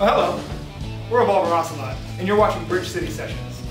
Oh, hello. We're Evolver Ocelot, and you're watching Bridge City Sessions.